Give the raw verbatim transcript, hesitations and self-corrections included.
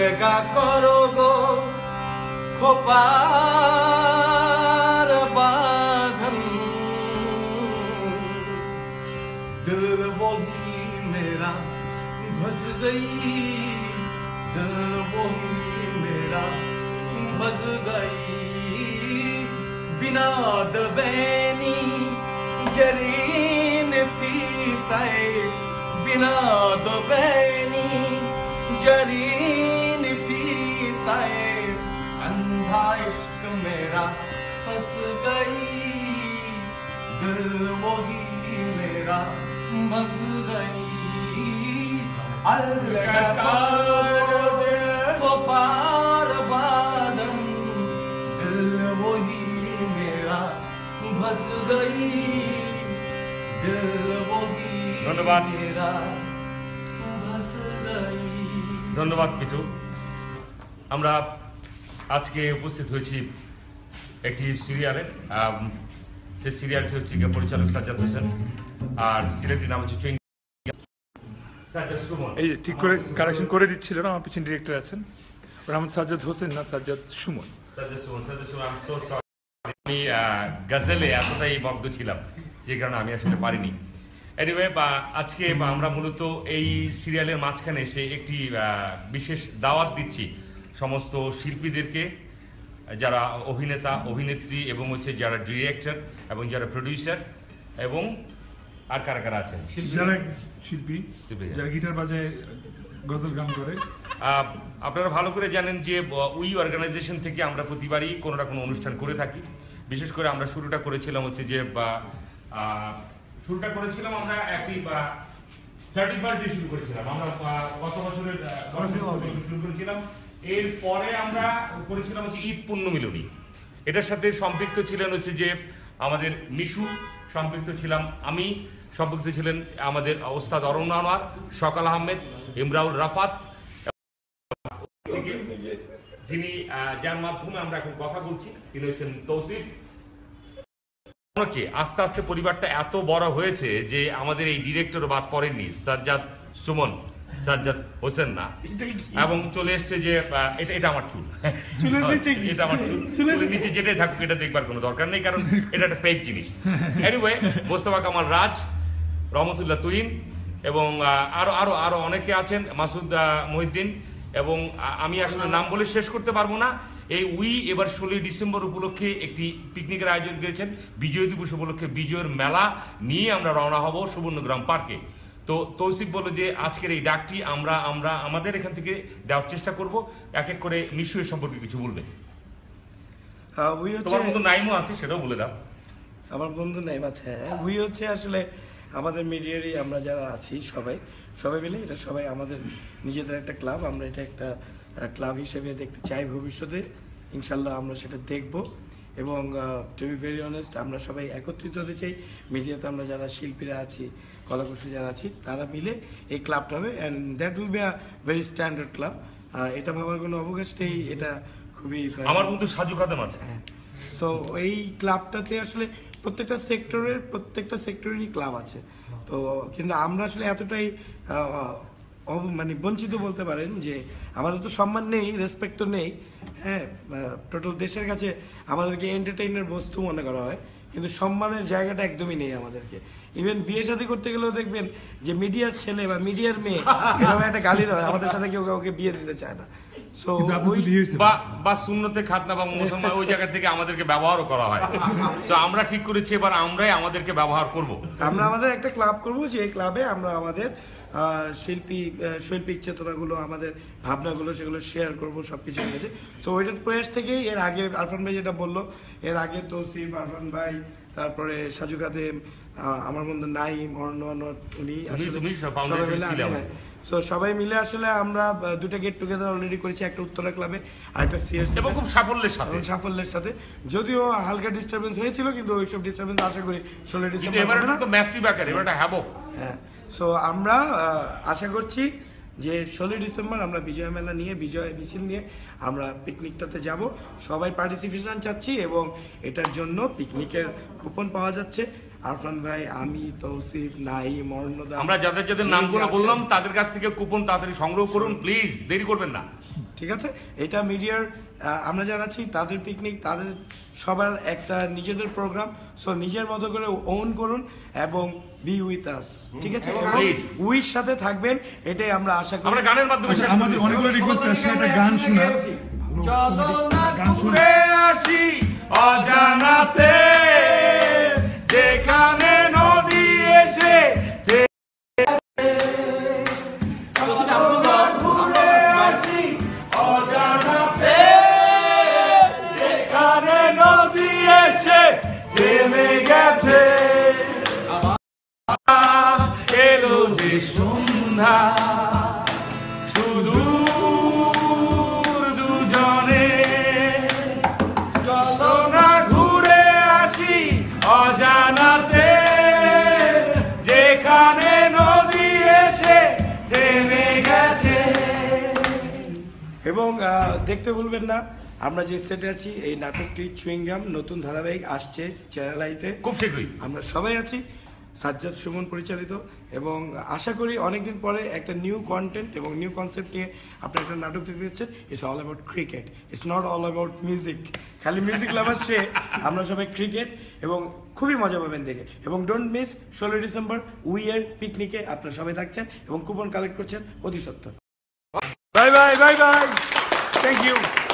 अलगा करो गो खोपार बांधन, दिल वही मेरा फंस गई, दिल वही मेरा फंस गई। बिना दबैनी जरीन पीता है, बिना दबैनी जरीन पीता है। अंधा इश्क मेरा फंस गई, दिल वही मेरा बस गई। अलगा करो पार बादम, दिल वही मेरा बस गई, दिल वही ধন্যবাদ मेरा बस गई। ধন্যবাদ কিছু। আমরা আজকে উপস্থিত হয়েছি একটি সিরিয়ালে, সেই সিরিয়ালটি হচ্ছে পরিচালক সাজ্জাদ হোসেন, আর সিরিয়ালটির নাম হচ্ছে সাজ্জাদ সুমন। এই যে ঠিক করে কারেকশন করে দিচ্ছিলেন আমার পিছনে ডিরেক্টর আছেন, ওর নাম সাজ্জাদ হোসেন না সাজ্জাদ সুমন। সাজ্জাদ সুমন, সাজ্জাদ সুমন, আমি সো সরি, আমি গজলে এতটাই মগ্ন ছিলাম যে কারণে আমি আসলে পারিনি। এনিওয়ে, আজকে আমরা মূলত এই সিরিয়ালের মাঝখানে এসে একটি বিশেষ দাওয়াত দিচ্ছি সমস্ত শিল্পীদেরকে, যারা অভিনেতা অভিনেত্রী এবং হচ্ছে যারা ডিরেক্টর এবং যারা প্রডিউসার এবং আর কারা কারা আছেন যারা শিল্পী, যারা গিটার বাজায়, গজল গান করে। আপনারা ভালো করে জানেন যে উই অর্গানাইজেশন থেকে আমরা প্রতিবারই কোনো না কোনো অনুষ্ঠান করে থাকি। বিশেষ করে আমরা শুরুটা করেছিলাম হচ্ছে যে শুরুটা করেছিলাম আমরা একটি থার্টি ফার্স্ট ডে শুরু করেছিলাম, আমরা গত বছরের শুরু করেছিলাম। এরপরে আমরা করেছিলাম হচ্ছে ঈদ পুণ্য মিলনী। এটার সাথে সম্পৃক্ত ছিলেন হচ্ছে যে আমাদের মিশু, সম্পৃক্ত ছিলাম আমি, সম্পৃক্ত ছিলেন আমাদের ওস্তাদ অরণ্য আনোয়ার, সকাল আহমেদ, ইমরাউল রাফাত, যিনি যার মাধ্যমে আমরা এখন কথা বলছি তিনি হচ্ছেন তৌসিফ। আস্তে আস্তে পরিবারটা এত বড় হয়েছে যে আমাদের এই ডিরেক্টর বাদ পড়েননি, সাজ্জাদ সুমন, সাজ্জাদ হোসেন না, এবং চলে এসছে যে এটা এটা আমার চুল, এটা আমার চুল, চুলের নিচে যেটাই থাকুক এটা দেখবার কোনো দরকার নেই, কারণ এটা একটা ফেক জিনিস। এনিওয়ে, মোস্তফা কামাল রাজ, রহমতুল্লাহ তুহিন এবং আরো আরো আরো অনেকে আছেন, মাসুদ মহিউদ্দিন, এবং আমি আসলে নাম বলে শেষ করতে পারবো না। এই উই এবার ষোলোই ডিসেম্বর উপলক্ষে একটি পিকনিকের আয়োজন করেছেন, বিজয় দিবস উপলক্ষে বিজয়ের মেলা নিয়ে আমরা রওনা হব সুবর্ণগ্রাম পার্কে। তো তৌসিফ বলল যে আজকের এই ডাকটি আমরা আমরা আমাদের এখান থেকে দেওয়ার চেষ্টা করব, এক এক করে মিশু এর সম্পর্কে কিছু বলবে। তোমার বন্ধু নাইমও আছে, সেটাও বলে দাও। আমার বন্ধু নাইম আছে। উই হচ্ছে আসলে আমাদের মিডিয়ারই আমরা যারা আছি সবাই সবাই মিলে, এটা সবাই আমাদের নিজেদের একটা ক্লাব। আমরা এটা একটা ক্লাব হিসেবে দেখতে চাই ভবিষ্যতে, ইনশাল্লাহ আমরা সেটা দেখব। এবং টু বি ভেরি অনেস্ট, আমরা সবাই একত্রিত হতে চাই। মিডিয়াতে আমরা যারা শিল্পীরা আছি, কলাকুশলী যারা আছি, তারা মিলে এই ক্লাবটা হবে, and that will be a very standard club. এটা ভাবার কোনো অবকাশ নেই, এটা খুবই। আমার বন্ধু সাজু খাদেম আছে। হ্যাঁ, সো এই ক্লাবটাতে আসলে প্রত্যেকটা সেক্টরের প্রত্যেকটা সেক্টরেরই ক্লাব আছে। তো কিন্তু আমরা আসলে এতটাই মানে বঞ্চিত বলতে পারেন যে আমাদের তো সম্মান নেই, রেসপেক্ট তো নেই। হ্যাঁ, টোটাল দেশের কাছে আমাদেরকে এন্টারটেইনের বস্তু মনে করা হয়, কিন্তু সম্মানের জায়গাটা একদমই নেই আমাদেরকে। ইভেন বিয়ে শাদী করতে গেলেও দেখবেন যে মিডিয়ার ছেলে বা মিডিয়ার মেয়ে এরকম একটা গালি দেয়, আমাদের সাথে কেউ কাউকে বিয়ে দিতে চায় না। সো বা সুন্নতে খাতনা বা মুসলমান ওই জায়গা থেকে আমাদেরকে ব্যবহারও করা হয়। সো আমরা ঠিক করেছি এবার আমরাই আমাদেরকে ব্যবহার করব। আমরা আমাদের একটা ক্লাব করব, যে এই ক্লাবে আমরা আমাদের শিল্পী শৈল্পিক চেতনাগুলো, আমাদের ভাবনাগুলো, সেগুলো শেয়ার করবো সব কিছু হয়েছে। তো ওইটার প্রয়াস থেকেই এর আগে আরফান ভাই যেটা বললো, এর আগে তৌসিফ, আরফান ভাই, তারপরে সাজু খাদেম, আমার বন্ধু নাইম, অরণ্য, উনি সো সবাই মিলে আসলে আমরা দুটো গেট টুগেদার অলরেডি করেছি, একটা উত্তরা ক্লাবে আর একটা সিএস, এবং খুব সাফল্যের সাথে সাফল্যের সাথে যদিও হালকা ডিস্টারবেন্স হয়েছিল, কিন্তু ওইসব ডিস্টারবেন্স আশা করি ষোলো ডিসেম্বর। হ্যাঁ, সো আমরা আশা করছি যে ষোলোই ডিসেম্বর আমরা বিজয় মেলা নিয়ে, বিজয় মিছিল নিয়ে আমরা পিকনিকটাতে যাব। সবাই পার্টিসিপেশন চাচ্ছি এবং এটার জন্য পিকনিকের কুপন পাওয়া যাচ্ছে। আরফান ভাই, আমি, তৌসিফ, নাহিম, অর্ণদা, আমরা যাদের যাদের যে নামগুলো আছেন, বললাম তাদের কাছ থেকে কুপন তাড়াতাড়ি সংগ্রহ করুন প্লিজ, দেরি করবেন না। ঠিক আছে, এটা মিডিয়ার আমরা যারা আছি তাদের পিকনিক, তাদের সবার একটা নিজেদের প্রোগ্রাম, সো নিজের মতো করে ওন করুন এবং বি উইথ আস, ঠিক আছে, Please. উইর সাথে থাকবেন, এটাই আমরা আশা করি। আমরা গানের মাধ্যমে শেষ আমাদের করছি। অনেকগুলো রিকোয়েস্ট আসছে, একটা গান শোনা। গান শোনা। ঘুরে আসি অজানাতে, যেখানে নদী এসে ঘুরে আসি অজানাতে, যেখানে নদী এসে থেমে গেছে, এলো যে সন্ধ্যা শুধু দুজনে, চলো না ঘুরে আসি অজানাতে, যেখানে নদী এসে থেমে গেছে। এবং আহ, দেখতে ভুলবেন না আমরা যে সেটে আছি, এই নাটকটি চুইংগাম নতুন ধারাবাহিক আসছে চ্যানেলাইতে, খুব শীঘ্রই আমরা সবাই আছি, সাজ্জাদ সুমন পরিচালিত, এবং আশা করি অনেকদিন পরে একটা নিউ কন্টেন্ট এবং নিউ কনসেপ্ট নিয়ে আপনার একটা নাটক দেখতে দিচ্ছেন। It's all about cricket, it's not all about music, খালি মিউজিক লাভার সে, আমরা সবাই ক্রিকেট, এবং খুবই মজা পাবেন দেখে। এবং ডোন্ট মিস ষোলোই ডিসেম্বর উইয়ের পিকনিকে আপনারা সবাই থাকছেন এবং কুপন কালেক্ট করছেন অতি সত্তর। Bye bye bye bye, thank you.